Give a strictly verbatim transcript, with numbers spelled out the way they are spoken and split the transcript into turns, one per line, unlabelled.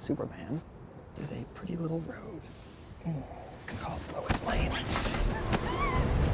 Superman is a pretty little road. Mm. You can call it Lois Lane.